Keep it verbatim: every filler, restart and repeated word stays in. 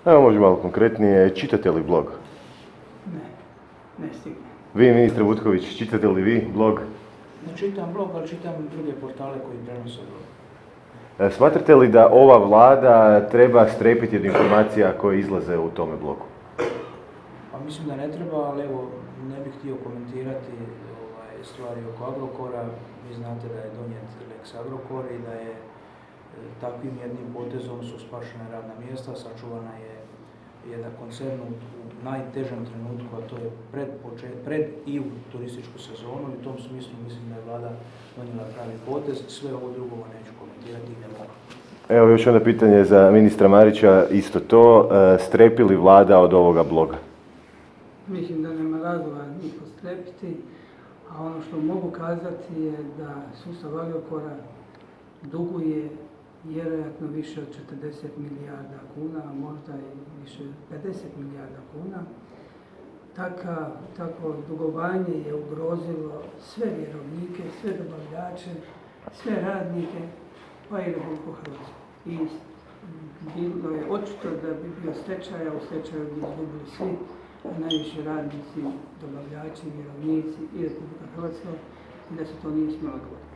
Evo može malo konkretnije, čitate li blog? Ne, ne stigne. Vi, ministre Butković, čitate li vi blog? Ne čitam blog, ali čitam druge portale koji prenose blog. E, Smatrate li da ova vlada treba strepiti od informacija koje izlaze u tome blogu? Pa mislim da ne treba, ali evo, ne bih htio komentirati ovaj, stvari oko Agrokora. Vi znate da je donijet Lex Agrokor i da je e, takvim jednim potezom su spašena radna mjesta, sačuvana je jedan koncern u najtežem trenutku, a to je pred, počet, pred i u turističku sezonu i u tom smislu mislim da je vlada donijela pravi potez. Sve ovo drugo neću komentirati i ne mogu. Evo još onda pitanje za ministra Marića, isto to, e, strepi li vlada od ovoga bloga? Mislim da nema razloga niko strepiti, a ono što mogu kazati je da sustav Agrokora duguje vjerojatno više od četrdeset milijarda kuna, a možda i više od pedeset milijarda kuna. Taka, tako dugovanje je ugrozilo sve vjerovnike, sve dobavljače, sve radnike, pa i Republiku Hrvatsku. I bilo je očito da bi bio stečaj, a u stečaju bi izgubili svi, a najviše radnici, dobavljači, vjerovnici i Republika Hrvatska, i da se to nije smjelo dogoditi.